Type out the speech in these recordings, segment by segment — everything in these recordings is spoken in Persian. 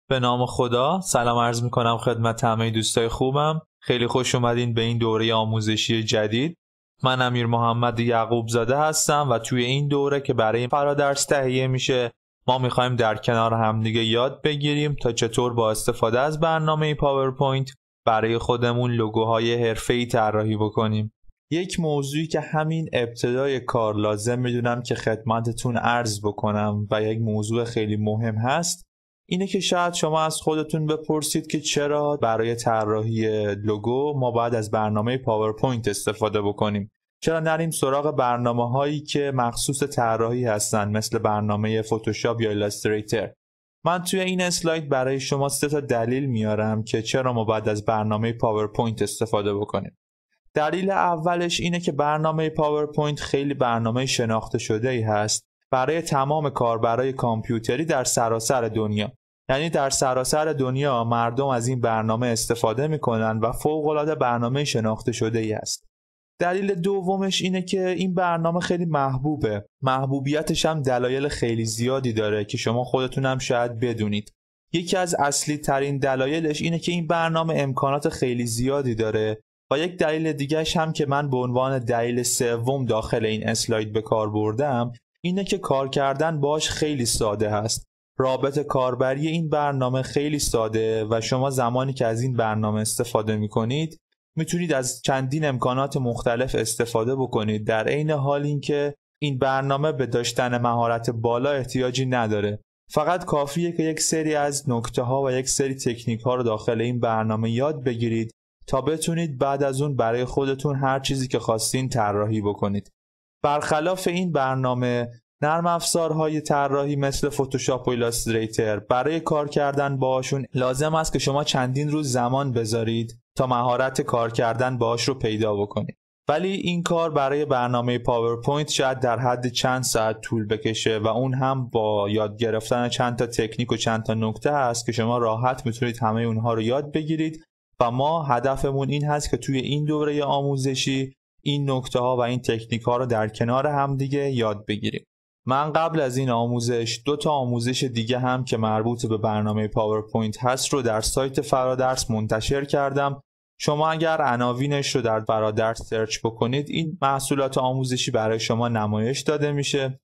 به نام خدا، سلام عرض میکنم خدمت همه دوستای خوبم. خیلی خوش اومدین به این دوره آموزشی جدید. من امیر محمد یعقوب زاده هستم و توی این دوره که برای فرادرس تهیه میشه ما میخوایم در کنار همدیگه یاد بگیریم تا چطور با استفاده از برنامه پاورپوینت برای خودمون لوگوهای حرفه‌ای طراحی بکنیم. یک موضوعی که همین ابتدای کار لازم میدونم که خدمتتون عرض بکنم و یک موضوع خیلی مهم هست اینه که شاید شما از خودتون بپرسید که چرا برای طراحی لوگو ما باید از برنامه پاورپوینت استفاده بکنیم. چرا نریم سراغ برنامه‌هایی که مخصوص طراحی هستن مثل برنامه فتوشاپ یا ایلاستریتر. من توی این اسلاید برای شما 3 تا دلیل میارم که چرا ما باید از برنامه پاورپوینت استفاده بکنیم. دلیل اولش اینه که برنامه پاورپوینت خیلی برنامه شناخته شده‌ای هست برای تمام کاربرای کامپیوتری در سراسر دنیا. یعنی در سراسر دنیا مردم از این برنامه استفاده میکنن و فوق‌العاده برنامه شناخته شده‌ای است. دلیل دومش اینه که این برنامه خیلی محبوبه. محبوبیتش هم دلایل خیلی زیادی داره که شما خودتون هم شاید بدونید. یکی از اصلی ترین دلایلش اینه که این برنامه امکانات خیلی زیادی داره و یک دلیل دیگه‌ش هم که من به عنوان دلیل سوم داخل این اسلاید به کار بردم اینه که کار کردن باش خیلی ساده هست. رابط کاربری این برنامه خیلی ساده و شما زمانی که از این برنامه استفاده می‌کنید میتونید از چندین امکانات مختلف استفاده بکنید، در عین حال اینکه این برنامه به داشتن مهارت بالا احتیاجی نداره. فقط کافیه که یک سری از نکته‌ها و یک سری تکنیک‌ها رو داخل این برنامه یاد بگیرید تا بتونید بعد از اون برای خودتون هر چیزی که خواستین طراحی بکنید. برخلاف این برنامه نرم افزارهای طراحی مثل فتوشاپ و ایلاستریتر برای کار کردن باشون لازم است که شما چندین روز زمان بذارید تا مهارت کار کردن باش رو پیدا بکنید. ولی این کار برای برنامه پاورپوینت شاید در حد چند ساعت طول بکشه و اون هم با یاد گرفتن چند تا تکنیک و چند تا نکته هست که شما راحت میتونید همه اونها رو یاد بگیرید و ما هدفمون این هست که توی این دوره آموزشی این نکته ها و این تکنیک ها رو در کنار هم دیگه یاد بگیریم. من قبل از این آموزش 2 تا آموزش دیگه هم که مربوط به برنامه پاورپوینت هست رو در سایت فرادرس منتشر کردم. شما اگر عناوینش رو در فرادرس سرچ بکنید این محصولات آموزشی برای شما نمایش داده میشه.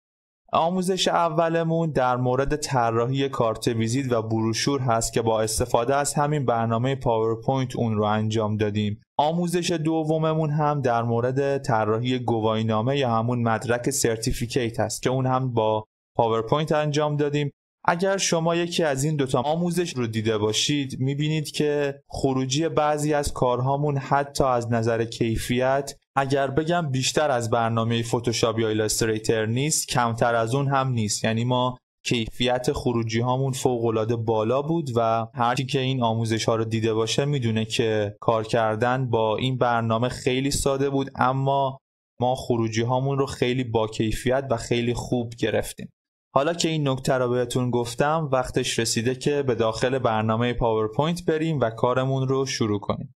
آموزش اولمون در مورد طراحی کارت ویزیت و بروشور هست که با استفاده از همین برنامه پاورپوینت اون رو انجام دادیم. آموزش دوممون هم در مورد طراحی گواهینامه یا همون مدرک سرتیفیکیت هست که اون هم با پاورپوینت انجام دادیم. اگر شما یکی از این 2 تا آموزش رو دیده باشید میبینید که خروجی بعضی از کارهامون حتی از نظر کیفیت اگر بگم بیشتر از برنامه فتوشاپ یا ایلاستریتر نیست، کمتر از اون هم نیست. یعنی ما کیفیت خروجی هامون فوق‌العاده بالا بود و هر کی که این آموزش ها رو دیده باشه میدونه که کار کردن با این برنامه خیلی ساده بود، اما ما خروجی هامون رو خیلی با کیفیت و خیلی خوب گرفتیم. حالا که این نکته رو بهتون گفتم وقتش رسیده که به داخل برنامه پاورپوینت بریم و کارمون رو شروع کنیم.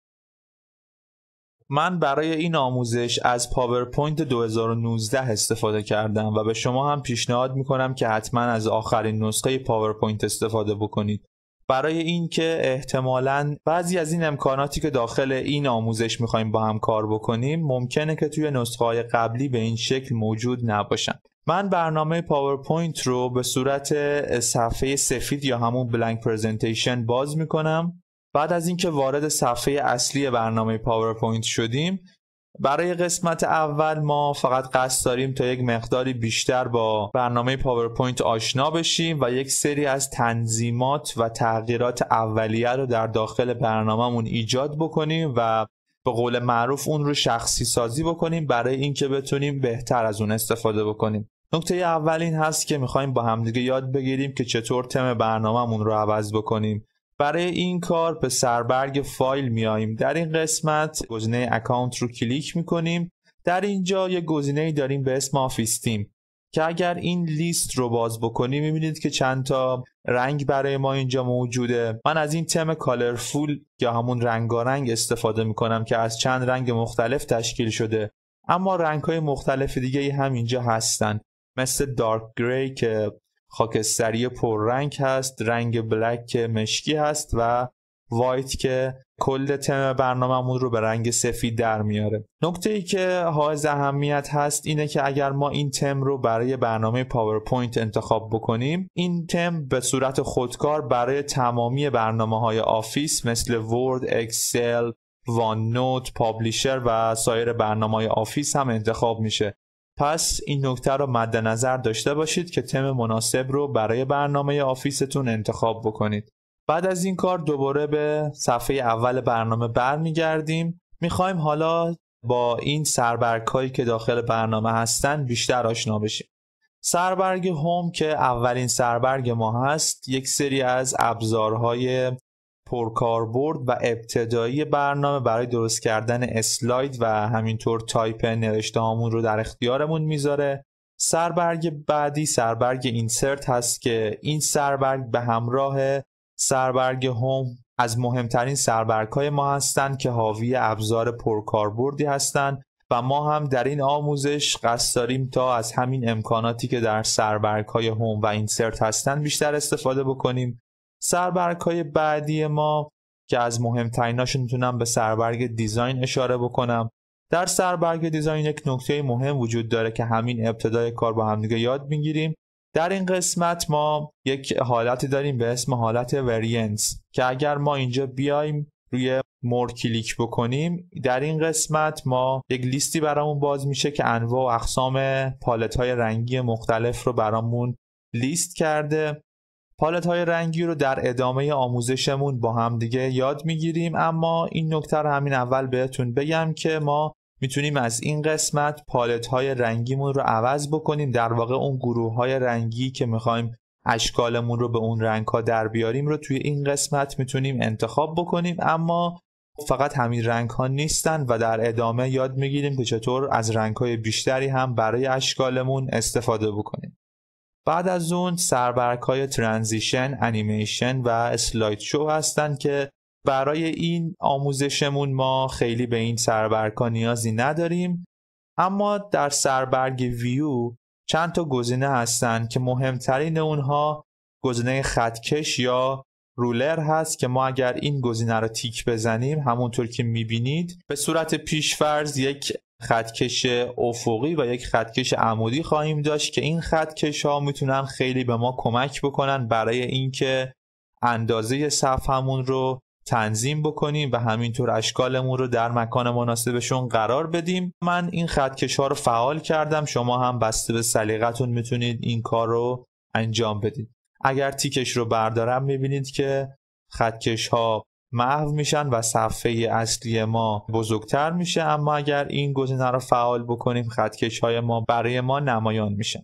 من برای این آموزش از پاورپوینت 2019 استفاده کردم و به شما هم پیشنهاد میکنم که حتما از آخرین نسخه پاورپوینت استفاده بکنید. برای این که احتمالاً بعضی از این امکاناتی که داخل این آموزش میخوایم با هم کار بکنیم ممکنه که توی نسخه‌های قبلی به این شکل موجود نباشن. من برنامه پاورپوینت رو به صورت صفحه سفید یا همون بلانک پرزنتیشن باز میکنم. بعد از اینکه وارد صفحه اصلی برنامه پاورپوینت شدیم برای قسمت اول ما فقط قصد داریم تا یک مقداری بیشتر با برنامه پاورپوینت آشنا بشیم و یک سری از تنظیمات و تغییرات اولیه رو در داخل برنامه‌مون ایجاد بکنیم و به قول معروف اون رو شخصی سازی بکنیم برای اینکه بتونیم بهتر از اون استفاده بکنیم. نکته اول این هست که می‌خوایم با همدیگه یاد بگیریم که چطور تم برنامه‌مون رو عوض بکنیم. برای این کار به سربرگ فایل میاییم. در این قسمت گزینه اکانت رو کلیک میکنیم. در اینجا یک گزینه‌ای داریم به اسم آفیس تیم که اگر این لیست رو باز بکنیم میبینید که چند تا رنگ برای ما اینجا موجوده. من از این تم کالرفول یا همون رنگارنگ استفاده میکنم که از چند رنگ مختلف تشکیل شده، اما رنگ‌های مختلف دیگه هم اینجا هستن مثل دارک گری که خاکستری پررنگ هست، رنگ بلک که مشکی هست و وایت که کل تم برنامه‌مون رو به رنگ سفید در میاره. نکته‌ای که حائز اهمیت هست اینه که اگر ما این تم رو برای برنامه پاورپوینت انتخاب بکنیم، این تم به صورت خودکار برای تمامی برنامه‌های آفیس مثل ورد، اکسل، وان نوت، پابلیشر و سایر برنامه‌های آفیس هم انتخاب میشه. پس این نکته رو مد نظر داشته باشید که تم مناسب رو برای برنامه آفیستون انتخاب بکنید. بعد از این کار دوباره به صفحه اول برنامه برمیگردیم. میخوایم حالا با این سربرگ‌هایی که داخل برنامه هستن بیشتر آشنا بشیم. سربرگ هوم که اولین سربرگ ما هست، یک سری از ابزارهای پرکاربرد و ابتدایی برنامه برای درست کردن اسلاید و همینطور تایپ نوشته هامون رو در اختیارمون میذاره. سربرگ بعدی سربرگ اینسرت هست که این سربرگ به همراه سربرگ هوم از مهمترین سربرگ‌های ما هستند که حاوی ابزار پرکاربردی هستند و ما هم در این آموزش قصد داریم تا از همین امکاناتی که در سربرگ‌های هوم و اینسرت هستند بیشتر استفاده بکنیم. سربرگ‌های بعدی ما که از مهمتریناشون میتونم به سربرگ دیزاین اشاره بکنم. در سربرگ دیزاین یک نکته مهم وجود داره که همین ابتدای کار با هم دیگه یاد میگیریم. در این قسمت ما یک حالتی داریم به اسم حالت وریانس که اگر ما اینجا بیایم روی مور کلیک بکنیم، در این قسمت ما یک لیستی برامون باز میشه که انواع و اقسام پالت های رنگی مختلف رو برامون لیست کرده. پالت های رنگی رو در ادامه آموزشمون با هم دیگه یاد میگیریم، اما این نکته رو همین اول بهتون بگم که ما میتونیم از این قسمت پالت های رنگیمون رو عوض بکنیم. در واقع اون گروه های رنگی که میخوایم اشکالمون رو به اون رنگ ها در بیاریم رو توی این قسمت میتونیم انتخاب بکنیم، اما فقط همین رنگ ها نیستن و در ادامه یاد میگیریم که چطور از رنگ های بیشتری هم برای اشکالمون استفاده بکنیم. بعد از اون سربرگ های ترانزیشن، انیمیشن و اسلاید شو هستن که برای این آموزشمون ما خیلی به این سربرگ‌ها نیازی نداریم، اما در سربرگ ویو چند تا گزینه هستن که مهمترین اونها گزینه خطکش یا رولر هست که ما اگر این گزینه رو تیک بزنیم همونطور که میبینید به صورت پیشفرض یک خطکش افقی و یک خطکش عمودی خواهیم داشت که این خطکش ها میتونن خیلی به ما کمک بکنن برای اینکه اندازه صفحمون رو تنظیم بکنیم و همینطور اشکالمون رو در مکان مناسبشون قرار بدیم. من این خطکش ها رو فعال کردم، شما هم بسته به سلیقتون میتونید این کار رو انجام بدید. اگر تیکش رو بردارم میبینید که خطکش ها محو میشن و صفحه اصلی ما بزرگتر میشه، اما اگر این گزینه رو فعال بکنیم خطکش های ما برای ما نمایان میشن.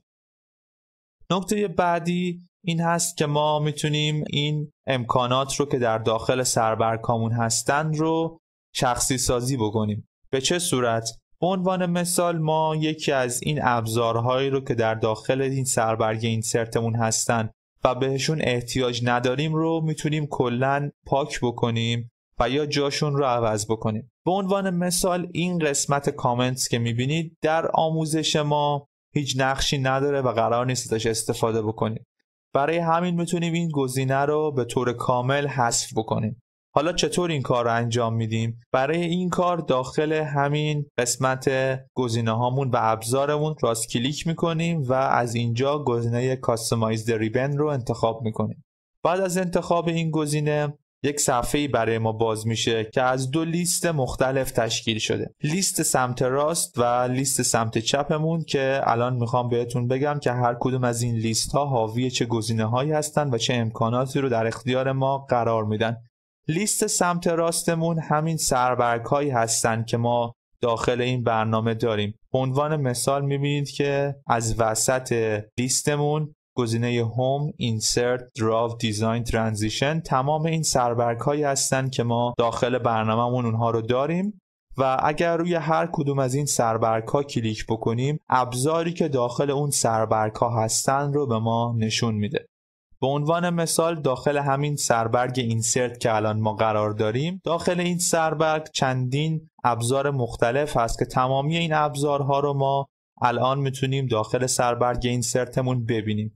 نکته بعدی این هست که ما میتونیم این امکانات رو که در داخل سربرگامون هستن رو شخصی سازی بکنیم. به چه صورت؟ به عنوان مثال ما یکی از این ابزارهایی رو که در داخل این سربرگ اینسرتمون هستن و بهشون احتیاج نداریم رو میتونیم کلاً پاک بکنیم و یا جاشون رو عوض بکنیم. به عنوان مثال این قسمت کامنتس که میبینید در آموزش ما هیچ نقشی نداره و قرار نیست ازش استفاده بکنیم. برای همین میتونیم این گزینه رو به طور کامل حذف بکنیم. حالا چطور این کار رو انجام میدیم؟ برای این کار داخل همین قسمت گزینه هامون و ابزارمون راست کلیک میکنیم و از اینجا گزینه کاستماایز ریبن رو انتخاب میکنیم. بعد از انتخاب این گزینه یک صفحه‌ای برای ما باز میشه که از دو لیست مختلف تشکیل شده. لیست سمت راست و لیست سمت چپمون که الان میخوام بهتون بگم که هر کدوم از این لیست ها حاوی چه گزینه‌هایی هستن و چه امکاناتی رو در اختیار ما قرار میدن. لیست سمت راستمون همین سربرگ‌هایی هستن که ما داخل این برنامه داریم. به عنوان مثال میبینید که از وسط لیستمون گزینه هوم، اینسرت، دراو، دیزاین، ترانزیشن تمام این سربرگ‌هایی هستن که ما داخل برنامه‌مون اونها رو داریم و اگر روی هر کدوم از این سربرگ‌ها کلیک بکنیم ابزاری که داخل اون سربرگ‌ها هستن رو به ما نشون میده. به عنوان مثال داخل همین سربرگ اینسرت که الان ما قرار داریم، داخل این سربرگ چندین ابزار مختلف هست که تمامی این ابزارها رو ما الان میتونیم داخل سربرگ اینسرتمون ببینیم.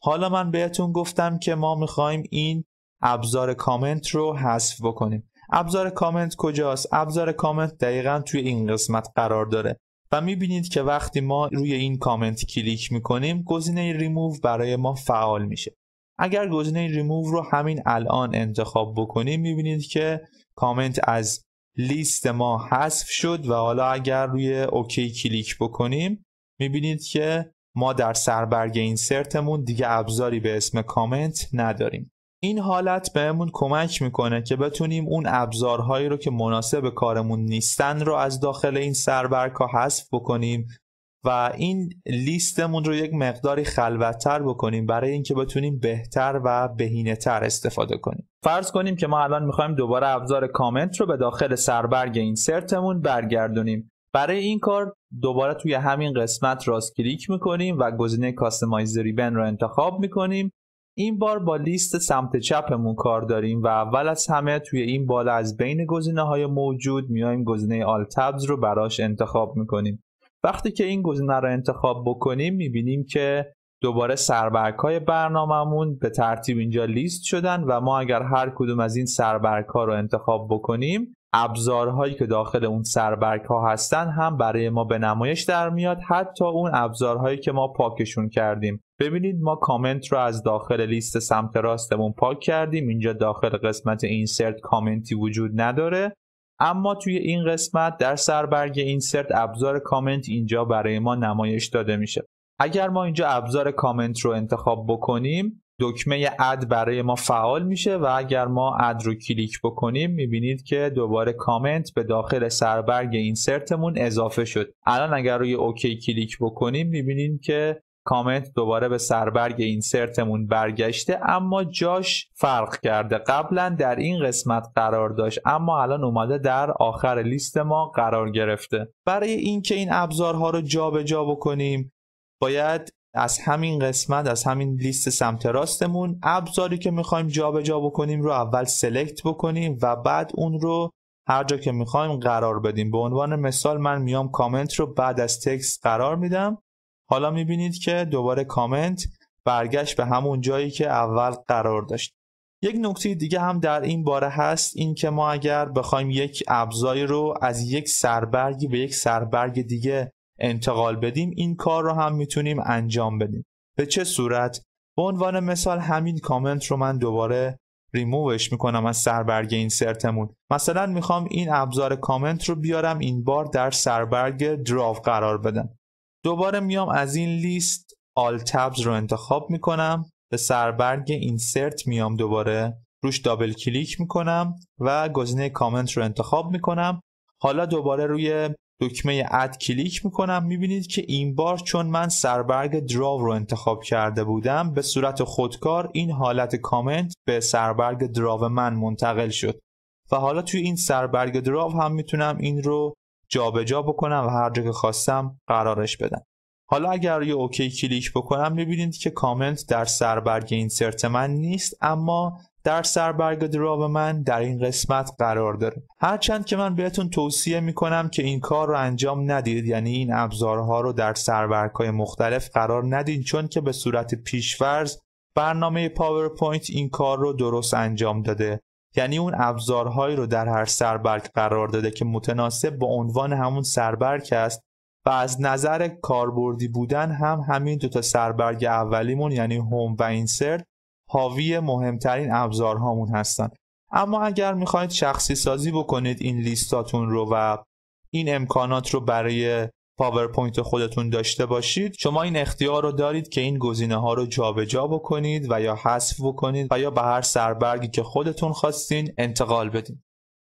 حالا من بهتون گفتم که ما میخوایم این ابزار کامنت رو حذف بکنیم. ابزار کامنت کجاست؟ ابزار کامنت دقیقاً توی این قسمت قرار داره و میبینید که وقتی ما روی این کامنت کلیک میکنیم گزینه ریموو برای ما فعال میشه. اگر گزینه ریموو رو همین الان انتخاب بکنیم میبینید که کامنت از لیست ما حذف شد و حالا اگر روی اوکی کلیک بکنیم میبینید که ما در سربرگ اینسرتمون دیگه ابزاری به اسم کامنت نداریم. این حالت بهمون کمک میکنه که بتونیم اون ابزارهایی رو که مناسب کارمون نیستن رو از داخل این سربرگ‌ها حذف بکنیم و این لیستمون رو یک مقداری خلوت‌تر بکنیم برای اینکه بتونیم بهتر و بهینه‌تر استفاده کنیم. فرض کنیم که ما الان میخوایم دوباره ابزار کامنت رو به داخل سربرگ اینسرتمون برگردونیم. برای این کار دوباره توی همین قسمت راست کلیک میکنیم و گزینه کاستماایز ریبن رو انتخاب میکنیم. این بار با لیست سمت چپمون کار داریم و اول از همه توی این بالا از بین گزینه‌های موجود میایم گزینه آل تابز رو براش انتخاب میکنیم. وقتی که این گزینه رو انتخاب بکنیم میبینیم که دوباره سربرگ‌های برنامه‌مون به ترتیب اینجا لیست شدن و ما اگر هر کدوم از این سربرگ‌ها رو انتخاب بکنیم ابزارهایی که داخل اون سربرگ‌ها هستن هم برای ما به نمایش در میاد، حتی اون ابزارهایی که ما پاکشون کردیم. ببینید ما کامنت رو از داخل لیست سمت راستمون پاک کردیم. اینجا داخل قسمت اینسرت کامنتی وجود نداره، اما توی این قسمت در سربرگ اینسرت ابزار کامنت اینجا برای ما نمایش داده میشه. اگر ما اینجا ابزار کامنت رو انتخاب بکنیم دکمه اد برای ما فعال میشه و اگر ما اد رو کلیک بکنیم میبینید که دوباره کامنت به داخل سربرگ اینسرتمون اضافه شد. الان اگر روی اوکی کلیک بکنیم میبینیم که کامنت دوباره به سربرگ اینسرتمون برگشته، اما جاش فرق کرده. قبلا در این قسمت قرار داشت اما الان اومده در آخر لیست ما قرار گرفته. برای اینکه این ابزارها رو جابجا بکنیم باید از همین قسمت، از همین لیست سمت راستمون ابزاری که میخوایم جابجا بکنیم رو اول سلکت بکنیم و بعد اون رو هر جا که میخوایم قرار بدیم. به عنوان مثال من میام کامنت رو بعد از تکست قرار میدم. حالا میبینید که دوباره کامنت برگشت به همون جایی که اول قرار داشت. یک نکته دیگه هم در این باره هست، این که ما اگر بخوایم یک ابزاری رو از یک سربرگی به یک سربرگ دیگه انتقال بدیم این کار رو هم میتونیم انجام بدیم. به چه صورت؟ به عنوان مثال همین کامنت رو من دوباره ریمووش میکنم از سربرگ اینسرتمون. مثلا میخوام این ابزار کامنت رو بیارم این بار در سربرگ دراو قرار بدم. دوباره میام از این لیست آل تابز رو انتخاب میکنم، به سربرگ اینسرت میام دوباره روش دابل کلیک میکنم و گزینه کامنت رو انتخاب میکنم. حالا دوباره روی دکمه اد کلیک میکنم. میبینید که این بار چون من سربرگ دراو رو انتخاب کرده بودم به صورت خودکار این حالت کامنت به سربرگ دراو من منتقل شد و حالا توی این سربرگ دراو هم میتونم این رو جابجا بکنم و هر جا که خواستم قرارش بدم. حالا اگر یه اوکی کلیک بکنم میبینید که کامنت در سربرگ اینسرت من نیست اما در سربرگ دراو من در این قسمت قرار داره. هرچند که من بهتون توصیه میکنم که این کار رو انجام ندید، یعنی این ابزارها رو در سربرگ‌های مختلف قرار ندید، چون که به صورت پیش‌فرض برنامه پاورپوینت این کار رو درست انجام داده، یعنی اون ابزارهایی رو در هر سربرگ قرار داده که متناسب با عنوان همون سربرگ است و از نظر کاربردی بودن هم همین دوتا سربرگ اولیمون یعنی هوم و اینسرت حاوی مهمترین ابزارهامون هستن. اما اگر میخواید شخصی سازی بکنید این لیستاتون رو و این امکانات رو برای پاورپوینت خودتون داشته باشید، شما این اختیار رو دارید که این گزینه ها رو جابجا بکنید و یا حذف بکنید و یا به هر سربرگی که خودتون خواستین انتقال بدین.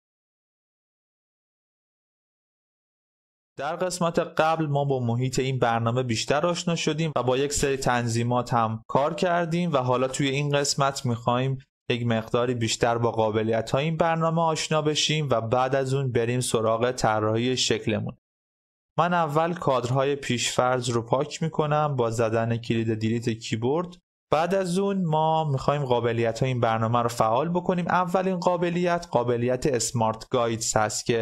در قسمت قبل ما با محیط این برنامه بیشتر آشنا شدیم و با یک سری تنظیمات هم کار کردیم و حالا توی این قسمت میخوایم یک مقداری بیشتر با قابلیت‌های این برنامه آشنا بشیم و بعد از اون بریم سراغ طراحی شکلمون. من اول کادرهای پیشفرض رو پاک میکنم با زدن کلید دیلیت کیبورد. بعد از اون ما میخوایم قابلیت‌های این برنامه رو فعال بکنیم. اولین قابلیت اسمارت گایدز هست که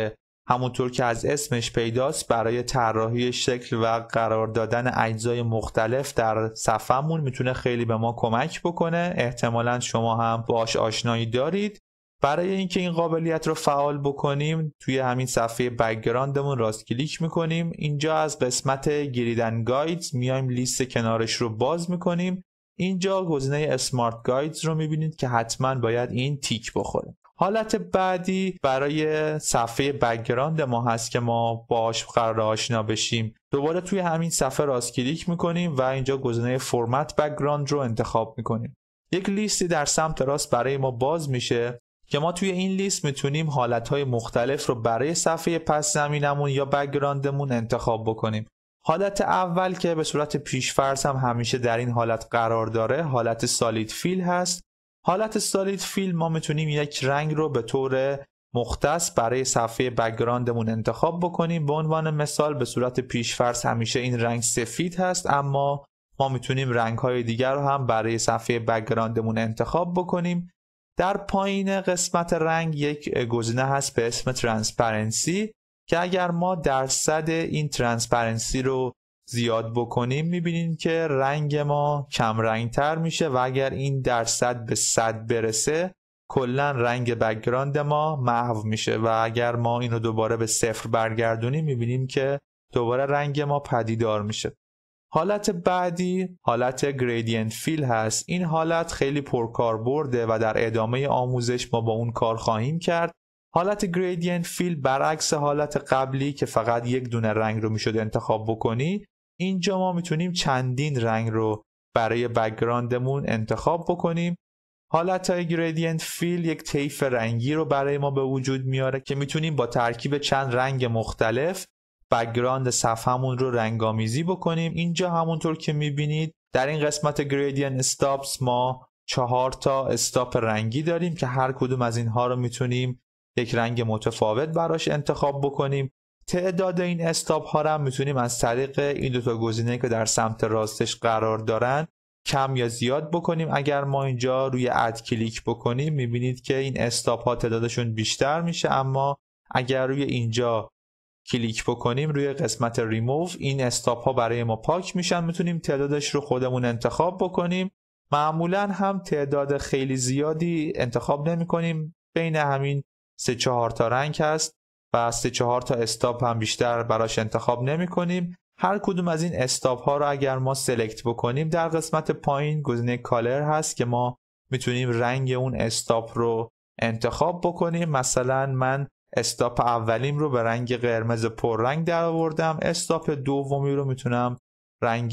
همونطور که از اسمش پیداست برای طراحی شکل و قرار دادن اجزای مختلف در صفحمون میتونه خیلی به ما کمک بکنه. احتمالاً شما هم باهاش آشنایی دارید. برای اینکه این قابلیت رو فعال بکنیم توی همین صفحه بک‌گراندمون راست کلیک میکنیم. اینجا از قسمت گریدن گایدز میایم لیست کنارش رو باز میکنیم. اینجا گزینه اسمارت گایدز رو میبینید که حتما باید این تیک بخوره. حالت بعدی برای صفحه بک‌گراند ما هست که ما باهاش قرار آشنا بشیم. دوباره توی همین صفحه راست کلیک میکنیم و اینجا گزینه فرمت بک‌گراند رو انتخاب میکنیم. یک لیستی در سمت راست برای ما باز میشه که ما توی این لیست میتونیم حالتهای مختلف رو برای صفحه پس زمینمون یا بک‌گراندمون انتخاب بکنیم. حالت اول که به صورت پیش‌فرض هم همیشه در این حالت قرار داره حالت سالید فیل هست. حالت سالید فیل ما میتونیم یک رنگ رو به طور مختص برای صفحه بک‌گراندمون انتخاب بکنیم. به عنوان مثال به صورت پیش‌فرض همیشه این رنگ سفید هست، اما ما میتونیم رنگ‌های دیگر رو هم برای صفحه بک‌گراندمون انتخاب بکنیم. در پایین قسمت رنگ یک گزینه هست به اسم ترانسپرنسی که اگر ما درصد این ترانسپرنسی رو زیاد بکنیم میبینیم که رنگ ما کم رنگ تر میشه و اگر این درصد به 100 برسه کلا رنگ بک‌گراند ما محو میشه و اگر ما این رو دوباره به 0 برگردونیم میبینیم که دوباره رنگ ما پدیدار میشه. حالت بعدی حالت گریدینت فیل هست. این حالت خیلی پرکاربرده و در ادامه آموزش ما با اون کار خواهیم کرد. حالت گریدینت فیل برعکس حالت قبلی که فقط یک دونه رنگ رو میشد انتخاب بکنی، اینجا ما میتونیم چندین رنگ رو برای بک‌گراندمون انتخاب بکنیم. حالت گریدینت فیل یک طیف رنگی رو برای ما به وجود میاره که میتونیم با ترکیب چند رنگ مختلف بک‌گراند صفحمون رو رنگامیزی بکنیم. اینجا همونطور که میبینید در این قسمت گریدینت استاپس ما 4 تا استاپ رنگی داریم که هر کدوم از اینها رو میتونیم یک رنگ متفاوت براش انتخاب بکنیم. تعداد این استاپ ها رو هم میتونیم از طریق این دو تا گزینه که در سمت راستش قرار دارن کم یا زیاد بکنیم. اگر ما اینجا روی اد کلیک بکنیم میبینید که این استاپ ها تعدادشون بیشتر میشه، اما اگر روی اینجا کلیک بکنیم روی قسمت ریموو این استاپ ها برای ما پاک میشن، میتونیم تعدادش رو خودمون انتخاب بکنیم. معمولا هم تعداد خیلی زیادی انتخاب نمی کنیم، بین همین 3-4 تا رنگ هست و 3-4 تا استاپ هم بیشتر براش انتخاب نمی کنیم. هر کدوم از این استاپ ها رو اگر ما سلکت بکنیم در قسمت پایین گزینه کالر هست که ما میتونیم رنگ اون استاپ رو انتخاب بکنیم. مثلا من استاپ اولیم رو به رنگ قرمز پررنگ در آوردم، استاپ دومی رو میتونم رنگ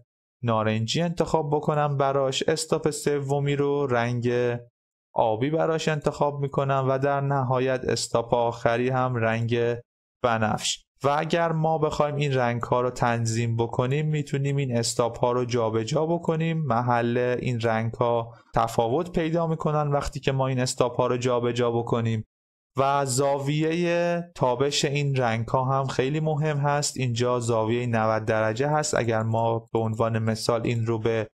نارنجی انتخاب بکنم براش، استاپ سومی رو رنگ آبی براش انتخاب میکنم و در نهایت استاپ آخری هم رنگ بنفش. و اگر ما بخوایم این رنگ ها رو تنظیم بکنیم میتونیم این استاپ ها رو جابجا بکنیم. محل این رنگ ها تفاوت پیدا میکنن وقتی که ما این استاپ ها رو جابجا بکنیم و زاویه تابش این رنگ ها هم خیلی مهم هست. اینجا زاویه 90 درجه هست. اگر ما به عنوان مثال این رو به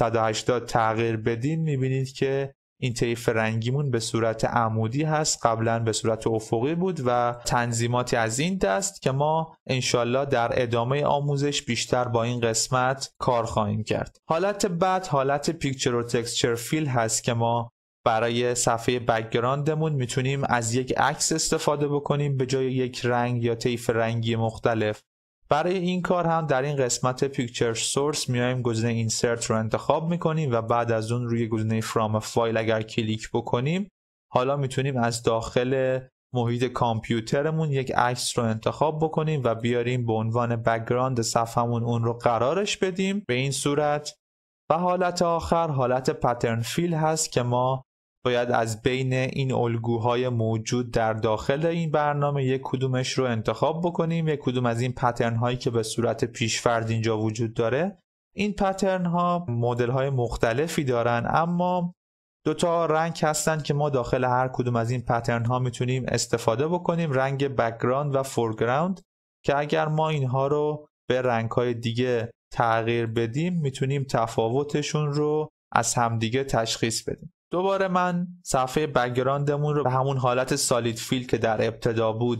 180 تغییر بدیم میبینید که این طیف رنگیمون به صورت عمودی هست، قبلا به صورت افقی بود و تنظیماتی از این دست که ما انشالله در ادامه آموزش بیشتر با این قسمت کار خواهیم کرد. حالت بعد حالت پیکچر و تکسچر فیل هست که ما برای صفحه بک‌گراندمون میتونیم از یک عکس استفاده بکنیم به جای یک رنگ یا طیف رنگی مختلف. برای این کار هم در این قسمت پیکچر سورس میایم گزینه اینسرت رو انتخاب میکنیم و بعد از اون روی گزینه فرام فایل اگر کلیک بکنیم حالا میتونیم از داخل محیط کامپیوترمون یک عکس رو انتخاب بکنیم و بیاریم به عنوان بک‌گراند صفحمون اون رو قرارش بدیم به این صورت. و حالت آخر حالت پترن فیل هست که ما باید از بین این الگوهای موجود در داخل این برنامه یک کدومش رو انتخاب بکنیم، یک کدوم از این پترن هایی که به صورت پیش‌فرض اینجا وجود داره. این پترن ها مدل های مختلفی دارن، اما دو تا رنگ هستن که ما داخل هر کدوم از این پترن ها میتونیم استفاده بکنیم، رنگ بک‌گراند و فورگراند، که اگر ما اینها رو به رنگ های دیگه تغییر بدیم میتونیم تفاوتشون رو از همدیگه تشخیص بدیم. دوباره من صفحه بک‌گراندمون رو به همون حالت سالید فیل که در ابتدا بود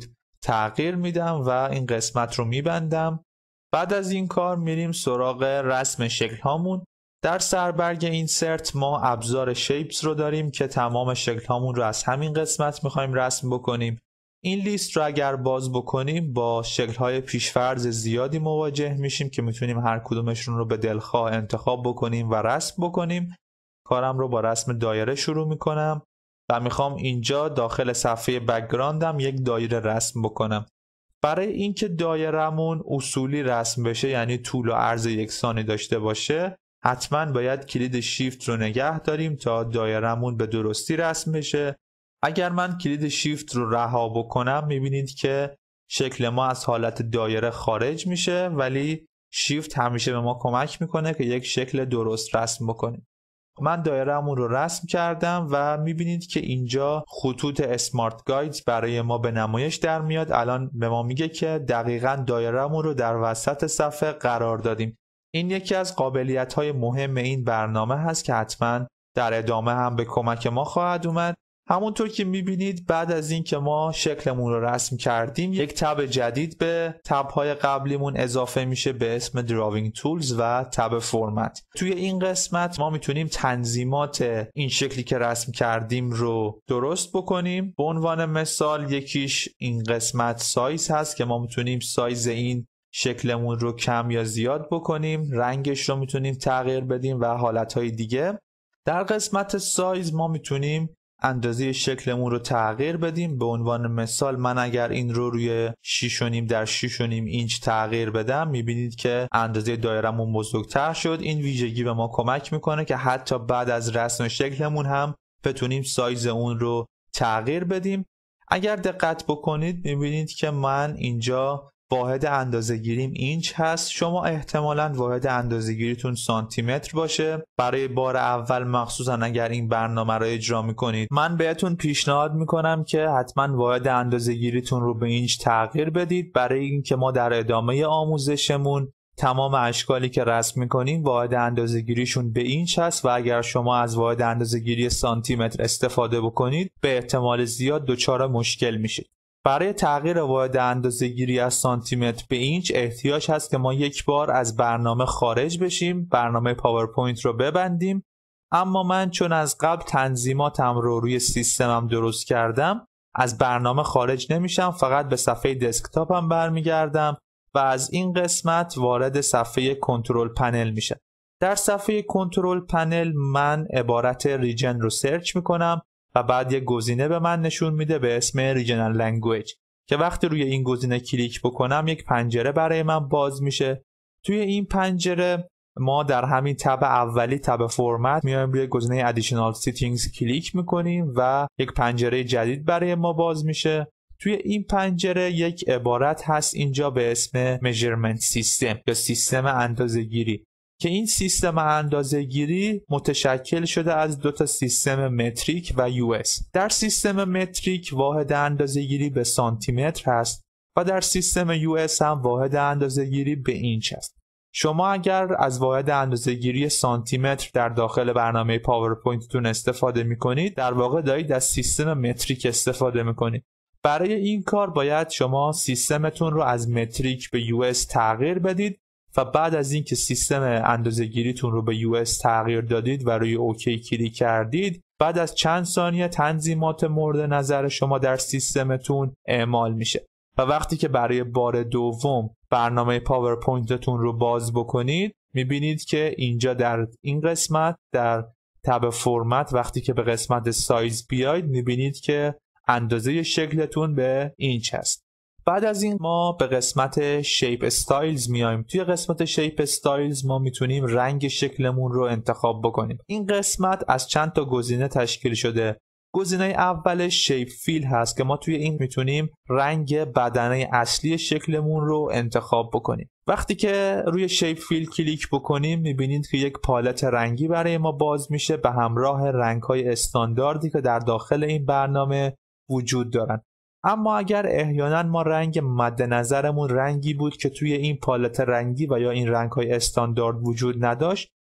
تغییر میدم و این قسمت رو میبندم. بعد از این کار میریم سراغ رسم شکل هامون. در سربرگ اینسرت ما ابزار شیپز رو داریم که تمام شکل هامون رو از همین قسمت میخوایم رسم بکنیم. این لیست رو اگر باز بکنیم با شکل های پیشفرض زیادی مواجه میشیم که میتونیم هر کدومشون رو به دلخواه انتخاب بکنیم و رسم بکنیم. کارم رو با رسم دایره شروع میکنم و میخوام اینجا داخل صفحه بک‌گراندم یک دایره رسم بکنم. برای اینکه دایرمون اصولی رسم بشه، یعنی طول و عرض یکسانی داشته باشه، حتما باید کلید شیفت رو نگه داریم تا دایرمون به درستی رسم بشه. اگر من کلید شیفت رو رها بکنم میبینید که شکل ما از حالت دایره خارج میشه، ولی شیفت همیشه به ما کمک میکنه که یک شکل درست رسم بکنیم. من دایره‌مون رو رسم کردم و میبینید که اینجا خطوط اسمارت گایدز برای ما به نمایش در میاد. الان به ما میگه که دقیقاً دایره‌مون رو در وسط صفحه قرار دادیم. این یکی از قابلیت‌های مهم این برنامه هست که حتماً در ادامه هم به کمک ما خواهد اومد. همونطور که میبینید بعد از این که ما شکلمون رو رسم کردیم، یک تب جدید به تب‌های قبلیمون اضافه میشه به اسم دراوینگ تولز و تب فرمت. توی این قسمت ما میتونیم تنظیمات این شکلی که رسم کردیم رو درست بکنیم. به عنوان مثال یکیش این قسمت سایز هست که ما میتونیم سایز این شکلمون رو کم یا زیاد بکنیم، رنگش رو میتونیم تغییر بدیم و حالتهای دیگه. در قسمت سایز ما میتونیم اندازه شکلمون رو تغییر بدیم. به عنوان مثال من اگر این رو روی 6.5 در 6.5 اینچ تغییر بدم، میبینید که اندازه دایرمون بزرگتر شد. این ویژگی به ما کمک میکنه که حتی بعد از رسم شکلمون هم بتونیم سایز اون رو تغییر بدیم. اگر دقت بکنید میبینید که من اینجا واحد اندازه‌گیریم اینچ هست. شما احتمالاً واحد اندازه‌گیریتون سانتی متر باشه. برای بار اول مخصوصاً اگر این برنامه رو اجرا میکنید، من بهتون پیشنهاد میکنم که حتماً واحد اندازه‌گیریتون رو به اینچ تغییر بدید، برای اینکه ما در ادامه آموزشمون تمام اشکالی که رسم میکنیم واحد اندازه‌گیریشون به اینچ هست و اگر شما از واحد اندازه‌گیری سانتی متر استفاده بکنید به احتمال زیاد دچار مشکل میشید. برای تغییر واحد اندازه‌گیری از سانتی متر به اینچ احتیاج هست که ما یک بار از برنامه خارج بشیم، برنامه پاورپوینت رو ببندیم. اما من چون از قبل تنظیماتم رو روی سیستمم درست کردم، از برنامه خارج نمیشم، فقط به صفحه دسکتاپم برمیگردم و از این قسمت وارد صفحه کنترل پنل میشم. در صفحه کنترل پنل من عبارت ریجن رو سرچ میکنم و بعد یک گزینه به من نشون میده به اسم ریجنال لنگویج که وقتی روی این گزینه کلیک بکنم یک پنجره برای من باز میشه. توی این پنجره ما در همین تب اولی، تب فرمت، میایم روی گزینه ادیشنال سیتینگز کلیک میکنیم و یک پنجره جدید برای ما باز میشه. توی این پنجره یک عبارت هست اینجا به اسم میجرمنت سیستم یا سیستم اندازه‌گیری که این سیستم اندازه‌گیری متشکل شده از دو تا سیستم متریک و یو اس. در سیستم متریک واحد اندازه‌گیری به سانتی متر هست و در سیستم یو اس هم واحد اندازه‌گیری به اینچ است. شما اگر از واحد اندازه‌گیری سانتی متر در داخل برنامه پاورپوینتتون استفاده می‌کنید، در واقع دارید از سیستم متریک استفاده می‌کنید. برای این کار باید شما سیستمتون رو از متریک به یو اس تغییر بدید و بعد از اینکه سیستم اندازه‌گیریتون رو به یو اس تغییر دادید و روی اوکی کلیک کردید، بعد از چند ثانیه تنظیمات مورد نظر شما در سیستمتون اعمال میشه و وقتی که برای بار دوم برنامه پاورپوینتتون رو باز بکنید، میبینید که اینجا در این قسمت در تب فرمت وقتی که به قسمت سایز بیاید، میبینید که اندازه شکلتون به اینچ هست. بعد از این ما به قسمت شیپ استایلز میایم. توی قسمت شیپ استایلز ما میتونیم رنگ شکلمون رو انتخاب بکنیم. این قسمت از چند تا گزینه تشکیل شده. گزینه اول شیپ فیل هست که ما توی این میتونیم رنگ بدنه اصلی شکلمون رو انتخاب بکنیم. وقتی که روی شیپ فیل کلیک بکنیم میبینید که یک پالت رنگی برای ما باز میشه به همراه رنگ‌های استانداردی که در داخل این برنامه وجود دارن. اما اگر احیانا ما رنگ مد نظرمون رنگی بود که توی این پالت رنگی و یا این رنگ‌های استاندارد وجود نداشت،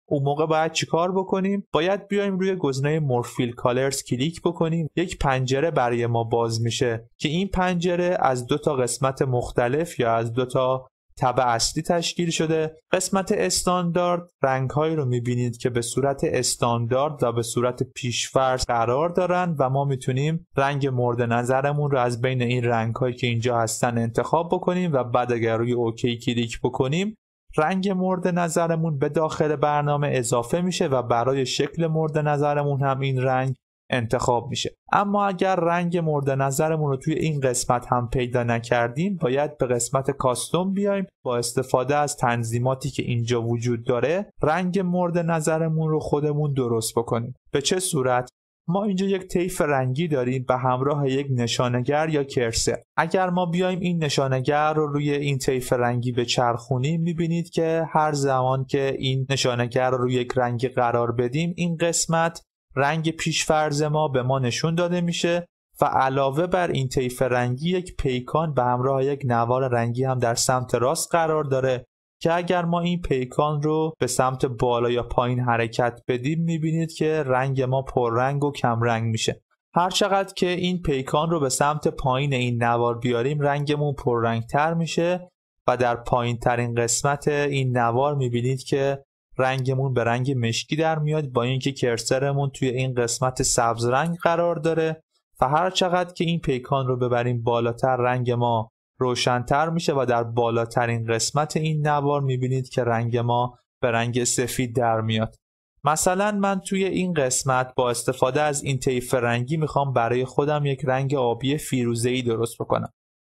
اون موقع باید چیکار بکنیم؟ باید بیایم روی گزینه مورفیل کالرز کلیک بکنیم. یک پنجره برای ما باز میشه که این پنجره از 2 تا قسمت مختلف یا از 2 تا تب اصلی تشکیل شده. قسمت استاندارد رنگ‌هایی رو می‌بینید که به صورت استاندارد و به صورت پیش‌فرض قرار دارن و ما میتونیم رنگ مورد نظرمون رو از بین این رنگ‌هایی که اینجا هستن انتخاب بکنیم و بعد اگر روی اوکی کلیک بکنیم رنگ مورد نظرمون به داخل برنامه اضافه میشه و برای شکل مورد نظرمون هم این رنگ انتخاب میشه. اما اگر رنگ مورد نظرمون رو توی این قسمت هم پیدا نکردیم باید به قسمت کاستوم بیایم، با استفاده از تنظیماتی که اینجا وجود داره رنگ مورد نظرمون رو خودمون درست بکنیم. به چه صورت؟ ما اینجا یک طیف رنگی داریم به همراه یک نشانگر یا کرسر. اگر ما بیایم این نشانگر رو روی این طیف رنگی بچرخونیم میبینید که هر زمان که این نشانگر رو روی یک رنگی قرار بدیم این قسمت رنگ پیش‌فرض ما به ما نشون داده میشه و علاوه بر این طیف رنگی یک پیکان به همراه یک نوار رنگی هم در سمت راست قرار داره که اگر ما این پیکان رو به سمت بالا یا پایین حرکت بدیم میبینید که رنگ ما پررنگ و کم رنگ میشه. هر چقدر که این پیکان رو به سمت پایین این نوار بیاریم رنگمون پررنگ تر میشه و در پایین ترین قسمت این نوار میبینید که رنگمون به رنگ مشکی در میاد با اینکه کرسرمون توی این قسمت سبز رنگ قرار داره و هر چقدر که این پیکان رو ببریم بالاتر رنگ ما روشن‌تر میشه و در بالاترین قسمت این نوار میبینید که رنگ ما به رنگ سفید در میاد. مثلا من توی این قسمت با استفاده از این طیف رنگی میخوام برای خودم یک رنگ آبی فیروزه‌ای درست بکنم.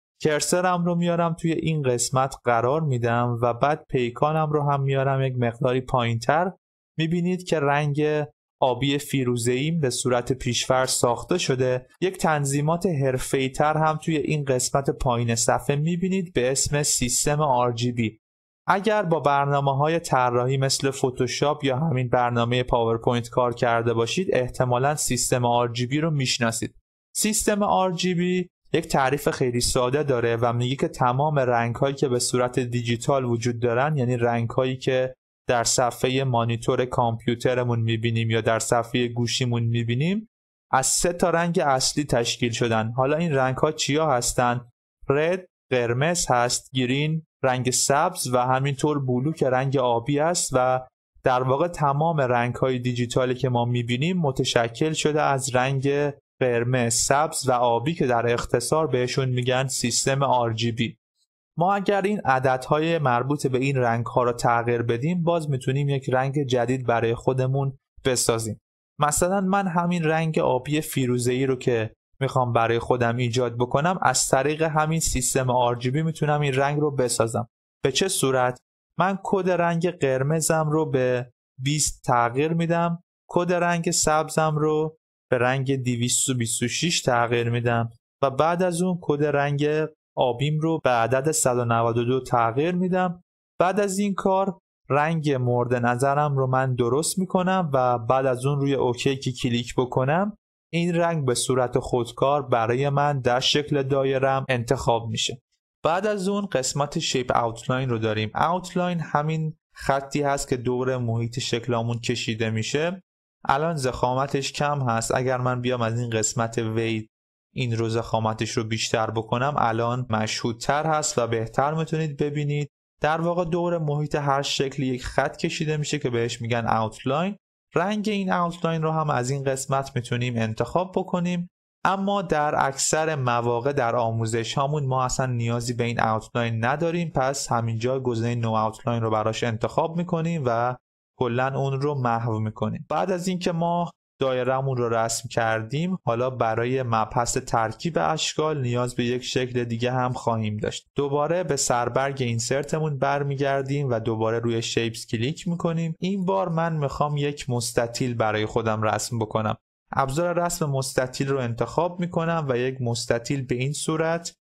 کرسرم رو میارم توی این قسمت قرار میدم و بعد پیکانم رو هم میارم یک مقداری پایین‌تر. میبینید که رنگ آبی فیروزه‌ای به صورت پیش‌فرض ساخته شده. یک تنظیمات حرفه‌ای‌تر هم توی این قسمت پایین صفحه میبینید به اسم سیستم RGB. اگر با برنامه‌های طراحی مثل فتوشاپ یا همین برنامه پاورپوینت کار کرده باشید احتمالاً سیستم RGB رو میشناسید. سیستم RGB یک تعریف خیلی ساده داره و میگه که تمام رنگ‌هایی که به صورت دیجیتال وجود دارن، یعنی رنگ‌هایی که در صفحه مانیتور کامپیوترمون می‌بینیم یا در صفحه گوشیمون می‌بینیم، از 3 تا رنگ اصلی تشکیل شدن. حالا این رنگ‌ها چیا هستن؟ رد قرمز هست، گرین رنگ سبز و همینطور بلو که رنگ آبی است و در واقع تمام رنگ‌های دیجیتالی که ما می‌بینیم متشکل شده از رنگ قرمز، سبز و آبی که در اختصار بهشون میگن سیستم RGB. ما اگر این عددهای مربوط به این رنگ‌ها رو تغییر بدیم باز میتونیم یک رنگ جدید برای خودمون بسازیم. مثلا من همین رنگ آبی فیروزه‌ای رو که میخوام برای خودم ایجاد بکنم از طریق همین سیستم RGB میتونم این رنگ رو بسازم. به چه صورت؟ من کد رنگ قرمزم رو به 20 تغییر میدم، کد رنگ سبزم رو به رنگ 226 تغییر میدم و بعد از اون کد رنگ آبیم رو به عدد 192 تغییر میدم. بعد از این کار رنگ مورد نظرم رو من درست میکنم و بعد از اون روی اوکی که کلیک بکنم این رنگ به صورت خودکار برای من در شکل دایره‌ام انتخاب میشه. بعد از اون قسمت شیپ اوتلاین رو داریم. اوتلاین همین خطی هست که دور محیط شکلمون کشیده میشه. الان ضخامتش کم هست. اگر من بیام از این قسمت وید این رو ضخامتش رو بیشتر بکنم الان مشهودتر هست و بهتر میتونید ببینید. در واقع دور محیط هر شکلی یک خط کشیده میشه که بهش میگن اوتلاین. رنگ این اوتلاین رو هم از این قسمت میتونیم انتخاب بکنیم، اما در اکثر مواقع در آموزش هامون ما اصلا نیازی به این اوتلاین نداریم، پس همینجا گزینه نو اوتلاین رو براش انتخاب میکنیم و کلا اون رو محو میکنیم. بعد از اینکه ما دایره‌مون رو رسم کردیم حالا برای مبحث ترکیب اشکال نیاز به یک شکل دیگه هم خواهیم داشت. دوباره به سربرگ اینسرتمون برمیگردیم و دوباره روی شیپس کلیک میکنیم. این بار من میخوام یک مستطیل برای خودم رسم بکنم. ابزار رسم مستطیل رو انتخاب میکنم و یک مستطیل به این صورت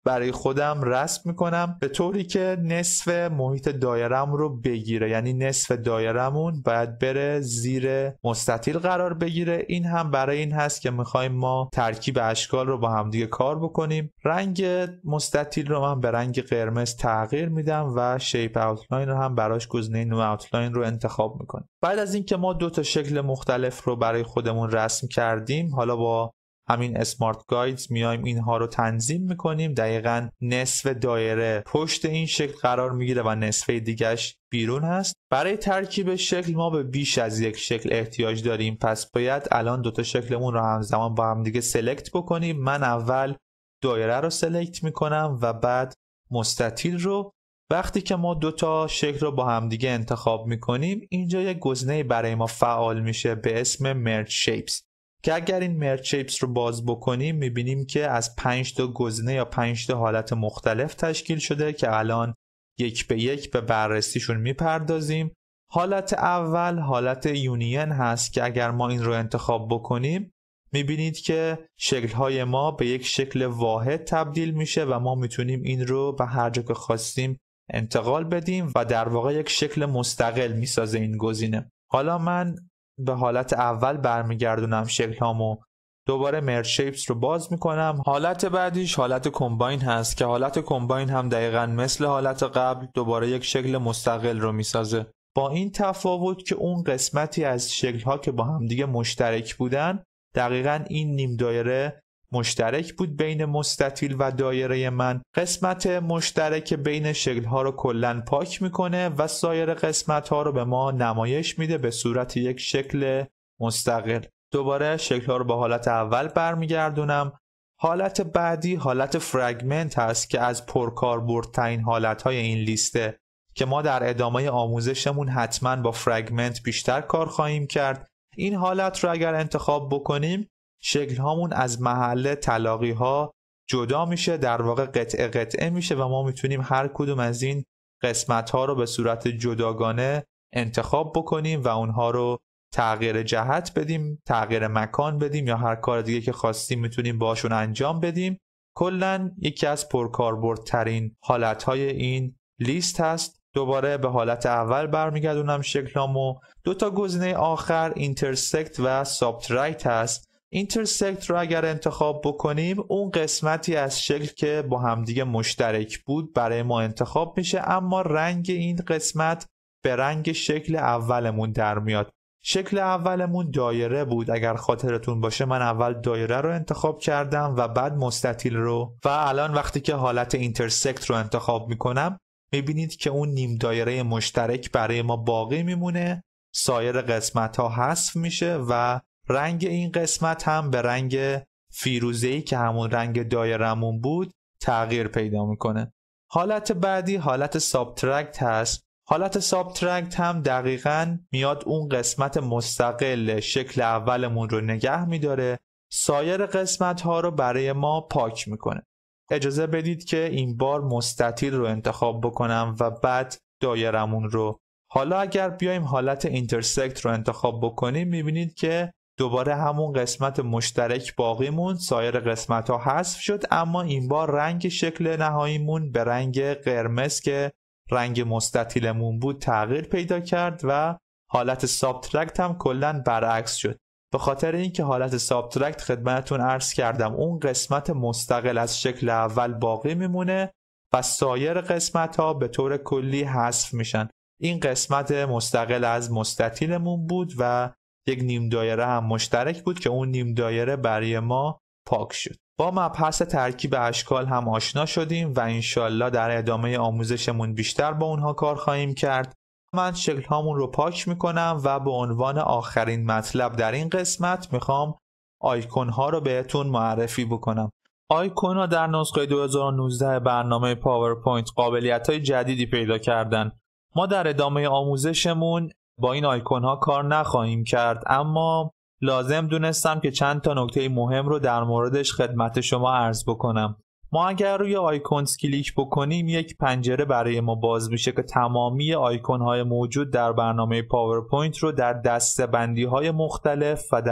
برای خودم رسم میکنم به طوری که نصف محیط دایرم رو بگیره، یعنی نصف دایرمون باید بره زیر مستطیل قرار بگیره. این هم برای این هست که میخوایم ما ترکیب اشکال رو با هم دیگه کار بکنیم. رنگ مستطیل رو من به رنگ قرمز تغییر میدم و شیپ اوتلاین رو هم براش گزینه نو اوتلاین رو انتخاب میکنم. بعد از اینکه ما دو تا شکل مختلف رو برای خودمون رسم کردیم، حالا با همین اسمارت گایدز میایم اینها رو تنظیم میکنیم. دقیقاً نصف دایره پشت این شکل قرار میگیره و نصف دیگه‌اش بیرون هست. برای ترکیب شکل ما به بیش از یک شکل احتیاج داریم، پس باید الان دوتا شکلمون رو همزمان با هم دیگه سلکت بکنیم. من اول دایره رو سلکت میکنم و بعد مستطیل رو. وقتی که ما دوتا شکل رو با هم دیگه انتخاب میکنیم، اینجا یک گزینه برای ما فعال میشه به اسم مرج شیپس که اگر این مرج شیپس رو باز بکنیم میبینیم که از 5 تا گزینه یا 5 تا حالت مختلف تشکیل شده که الان یک به یک به بررسیشون میپردازیم. حالت اول حالت یونین هست که اگر ما این رو انتخاب بکنیم میبینید که شکل‌های ما به یک شکل واحد تبدیل میشه و ما میتونیم این رو به هر جا که خواستیم انتقال بدیم و در واقع یک شکل مستقل میسازه این گزینه. حالا من به حالت اول برمیگردونم شکل‌هامو، دوباره مرج شیپس رو باز میکنم. حالت بعدیش حالت کمباین هست که حالت کمباین هم دقیقاً مثل حالت قبل دوباره یک شکل مستقل رو میسازه، با این تفاوت که اون قسمتی از شکل‌ها که با هم دیگه مشترک بودن دقیقاً این نیم دایره مشترک بود بین مستطیل و دایره من. قسمت مشترک بین شکل‌ها رو کلاً پاک میکنه و سایر قسمت‌ها رو به ما نمایش میده به صورت یک شکل مستقل. دوباره شکل‌ها رو به حالت اول برمیگردونم. حالت بعدی حالت فرگمنت هست که از پرکاربردترین حالت‌های این لیسته که ما در ادامه آموزشمون حتماً با فرگمنت بیشتر کار خواهیم کرد. این حالت رو اگر انتخاب بکنیم شکل هامون از محل تلاقی ها جدا میشه، در واقع قطعه قطعه میشه و ما میتونیم هر کدوم از این قسمت ها رو به صورت جداگانه انتخاب بکنیم و اونها رو تغییر جهت بدیم، تغییر مکان بدیم یا هر کار دیگه که خواستیم میتونیم باشون انجام بدیم. کلاً یکی از پرکاربردترین حالت های این لیست هست. دوباره به حالت اول برمیگردونم شکلامو. دو تا گزینه آخر اینترسکت و سابترکت هست. اینترسکت رو اگر انتخاب بکنیم اون قسمتی از شکل که با همدیگه مشترک بود برای ما انتخاب میشه، اما رنگ این قسمت به رنگ شکل اولمون در میاد. شکل اولمون دایره بود، اگر خاطرتون باشه من اول دایره رو انتخاب کردم و بعد مستطیل رو، و الان وقتی که حالت اینترسکت رو انتخاب میکنم میبینید که اون نیم دایره مشترک برای ما باقی میمونه، سایر قسمت ها حذف میشه و رنگ این قسمت هم به رنگ فیروزه‌ای که همون رنگ دایرمون بود تغییر پیدا میکنه. حالت بعدی حالت سابترکت هست. حالت سابترکت هم دقیقاً میاد اون قسمت مستقل شکل اولمون رو نگه میداره، سایر قسمت ها رو برای ما پاک میکنه. اجازه بدید که این بار مستطیل رو انتخاب بکنم و بعد دایرمون رو. حالا اگر بیایم حالت اینترسکت رو انتخاب بکنیم میبینید که دوباره همون قسمت مشترک باقیمون، سایر قسمت ها حذف شد، اما این بار رنگ شکل نهاییمون به رنگ قرمز که رنگ مستطیلمون بود تغییر پیدا کرد و حالت سابترکت هم کلاً برعکس شد. به خاطر اینکه حالت سابترکت خدمتتون عرض کردم اون قسمت مستقل از شکل اول باقی میمونه و سایر قسمت ها به طور کلی حذف میشن. این قسمت مستقل از مستطیلمون بود و یک نیم دایره هم مشترک بود که اون نیم دایره برای ما پاک شد. با مبحث ترکیب اشکال هم آشنا شدیم و انشالله در ادامه آموزشمون بیشتر با اونها کار خواهیم کرد. من شکل هامون رو پاک میکنم و به عنوان آخرین مطلب در این قسمت میخوام آیکون ها رو بهتون معرفی بکنم. آیکون ها در نسخه 2019 برنامه پاورپوینت قابلیت های جدیدی پیدا کردن. ما در ادامه آموزشمون با این آیکون ها کار نخواهیم کرد، اما لازم دونستم که چند تا نکته مهم رو در موردش خدمت شما عرض بکنم. ما اگر روی آیکونز کلیک بکنیم یک پنجره برای ما باز میشه که تمامی آیکون های موجود در برنامه پاورپوینت رو در دسته‌بندی های مختلف و در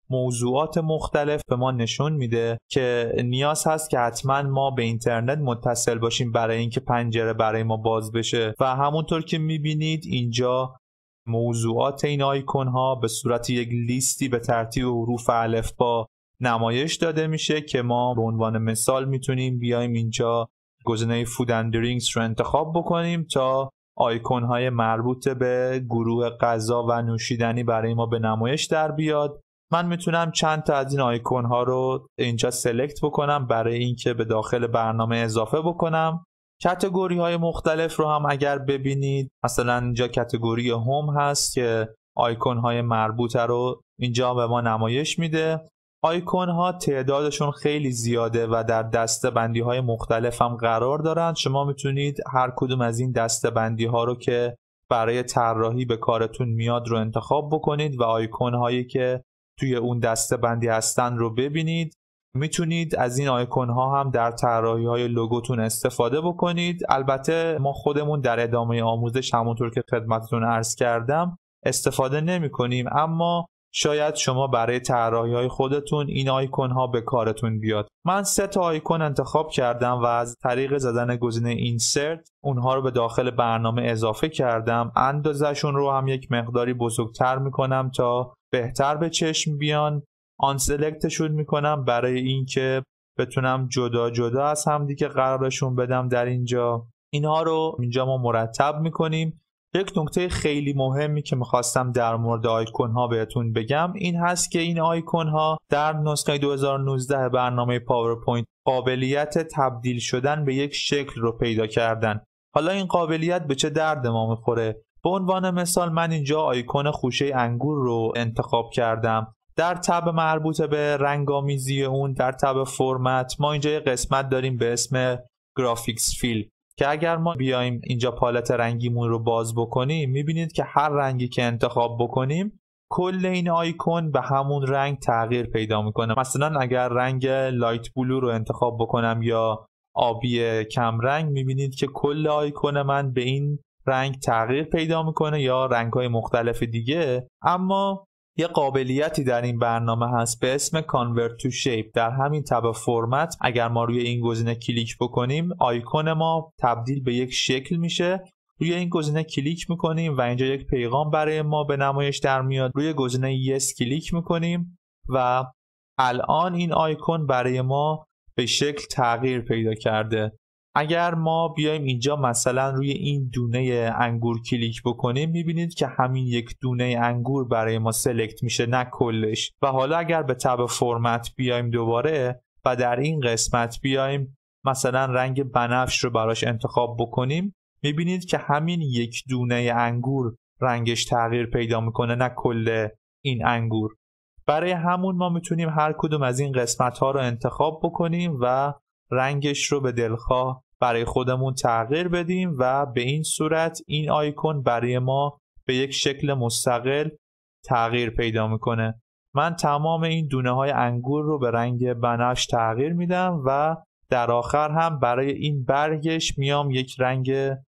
موضوعات مختلف به ما نشون میده که نیاز هست که حتما ما به اینترنت متصل باشیم برای اینکه پنجره برای ما باز بشه. و همونطور که میبینید اینجا موضوعات این آیکون ها به صورت یک لیستی به ترتیب حروف الفبا نمایش داده میشه که ما به عنوان مثال میتونیم بیایم اینجا گزینه فود اند درینکس رو انتخاب بکنیم تا آیکون های مربوط به گروه غذا و نوشیدنی برای ما به نمایش در بیاد. من میتونم چند تا از این آیکون ها رو اینجا سلکت بکنم برای اینکه به داخل برنامه اضافه بکنم. کاتگوری های مختلف رو هم اگر ببینید، مثلا اینجا کاتگوری هوم هست که آیکون های مربوطه رو اینجا به ما نمایش میده. آیکون ها تعدادشون خیلی زیاده و در دسته‌بندی های مختلف هم قرار دارن. شما میتونید هر کدوم از این دسته‌بندی ها رو که برای طراحی به کارتون میاد رو انتخاب بکنید و آیکون هایی که توی اون دسته‌بندی هستن رو ببینید. میتونید از این آیکون ها هم در طراحی های لوگوتون استفاده بکنید. البته ما خودمون در ادامه آموزش همونطور که خدمتتون عرض کردم استفاده نمی کنیم، اما شاید شما برای طراحی های خودتون این آیکون ها به کارتون بیاد. من 3 تا آیکون انتخاب کردم و از طریق زدن گزینه اینسرت اونها رو به داخل برنامه اضافه کردم. اندازه‌شون رو هم یک مقداری بزرگتر میکنم تا بهتر به چشم بیان. آن سلکتشون میکنم برای اینکه بتونم جدا جدا از هم دیگه قرارشون بدم در اینجا. اینها رو اینجا ما مرتب میکنیم. یک نکته خیلی مهمی که میخواستم در مورد آیکون ها بهتون بگم این هست که این آیکون ها در نسخه 2019 برنامه پاورپوینت قابلیت تبدیل شدن به یک شکل رو پیدا کردن. حالا این قابلیت به چه درد ما میخوره؟ به عنوان مثال من اینجا آیکون خوشه انگور رو انتخاب کردم. در تب مربوط به رنگامیزی اون در تب فرمت ما اینجا یک قسمت داریم به اسم گرافیکس فیل که اگر ما بیایم اینجا پالت رنگیمون رو باز بکنیم میبینید که هر رنگی که انتخاب بکنیم کل این آیکون به همون رنگ تغییر پیدا میکنه. مثلا اگر رنگ لایت بلو رو انتخاب بکنم یا آبی کم رنگ میبینید که کل آیکون من به این رنگ تغییر پیدا میکنه یا رنگ‌های مختلف دیگه. اما یه قابلیتی در این برنامه هست به اسم Convert to Shape. در همین تب فرمت اگر ما روی این گزینه کلیک بکنیم آیکون ما تبدیل به یک شکل میشه. روی این گزینه کلیک میکنیم و اینجا یک پیغام برای ما به نمایش در میاد. روی گزینه Yes کلیک میکنیم و الان این آیکون برای ما به شکل تغییر پیدا کرده. اگر ما بیایم اینجا مثلا روی این دونه انگور کلیک بکنیم میبینید که همین یک دونه انگور برای ما سلکت میشه نه کلش. و حالا اگر به تب فرمت بیایم دوباره و در این قسمت بیایم مثلا رنگ بنفش رو براش انتخاب بکنیم میبینید که همین یک دونه انگور رنگش تغییر پیدا میکنه نه کل این انگور. برای همون ما میتونیم هر کدوم از این قسمت ها رو انتخاب بکنیم و رنگش رو به دلخواه برای خودمون تغییر بدیم و به این صورت این آیکون برای ما به یک شکل مستقل تغییر پیدا میکنه. من تمام این دونه های انگور رو به رنگ بنفش تغییر میدم و در آخر هم برای این برگش میام یک رنگ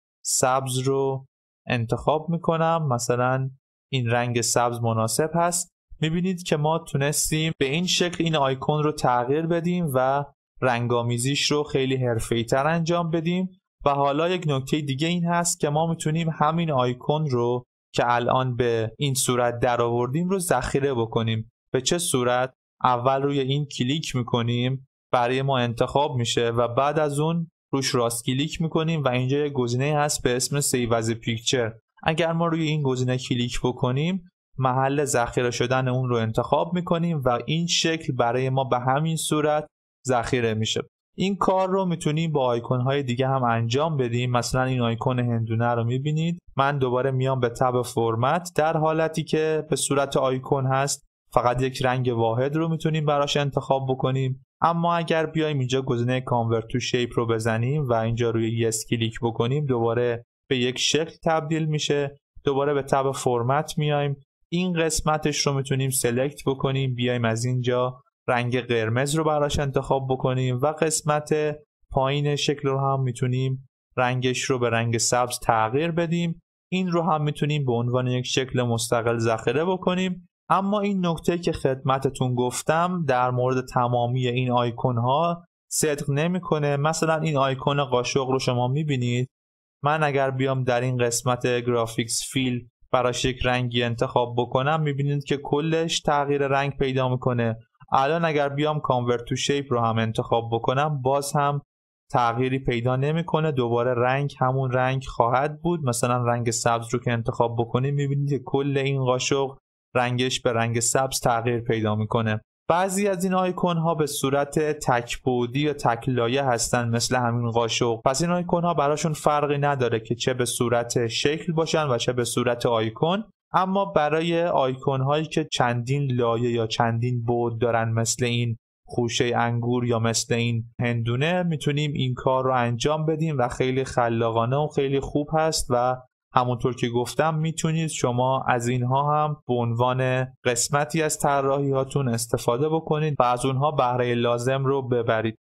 سبز رو انتخاب میکنم. مثلا این رنگ سبز مناسب هست. میبینید که ما تونستیم به این شکل این آیکون رو تغییر بدیم و رنگامیزیش رو خیلی حرفه‌ای‌تر انجام بدیم. و حالا یک نکته دیگه این هست که ما میتونیم همین آیکون رو که الان به این صورت در آوردیم رو ذخیره بکنیم. به چه صورت؟ اول روی این کلیک میکنیم برای ما انتخاب میشه و بعد از اون روش راست کلیک میکنیم و اینجا یک گزینه هست به اسم سیو از پیکچر. اگر ما روی این گزینه کلیک بکنیم محل ذخیره شدن اون رو انتخاب میکنیم و این شکل برای ما به همین صورت ذخیره میشه. این کار رو میتونیم با آیکون های دیگه هم انجام بدیم. مثلا این آیکون هندونه رو میبینید. من دوباره میام به تب فرمت. در حالتی که به صورت آیکون هست فقط یک رنگ واحد رو میتونیم براش انتخاب بکنیم. اما اگر بیایم اینجا گزینه Convert to Shape رو بزنیم و اینجا روی Yes کلیک بکنیم دوباره به یک شکل تبدیل میشه. دوباره به تب فرمت میایم. این قسمتش رو میتونیم سلکت بکنیم. بیایم از اینجا رنگ قرمز رو براش انتخاب بکنیم و قسمت پایین شکل رو هم میتونیم رنگش رو به رنگ سبز تغییر بدیم. این رو هم میتونیم به عنوان یک شکل مستقل ذخیره بکنیم اما این نکته که خدمتتون گفتم در مورد تمامی این آیکون ها صدق نمیکنه. مثلا این آیکون قاشق رو شما میبینید. من اگر بیام در این قسمت گرافیکس فیل براش یک رنگی انتخاب بکنم میبینید که کلش تغییر رنگ پیدا میکنه. الان اگر بیام کانورت تو شیپ رو هم انتخاب بکنم باز هم تغییری پیدا نمیکنه، دوباره رنگ همون رنگ خواهد بود. مثلا رنگ سبز رو که انتخاب بکنید میبینید که کل این قاشق رنگش به رنگ سبز تغییر پیدا میکنه. بعضی از این آیکون ها به صورت تک بعدی یا تک لایه هستن مثل همین قاشق، پس این آیکون ها براشون فرقی نداره که چه به صورت شکل باشن و چه به صورت آیکون. اما برای آیکون هایی که چندین لایه یا چندین بعد دارن مثل این خوشه انگور یا مثل این هندونه میتونیم این کار رو انجام بدیم و خیلی خلاقانه و خیلی خوب هست و همونطور که گفتم میتونید شما از اینها هم به عنوان قسمتی از طراحیاتون استفاده بکنید و از اونها بهره لازم رو ببرید.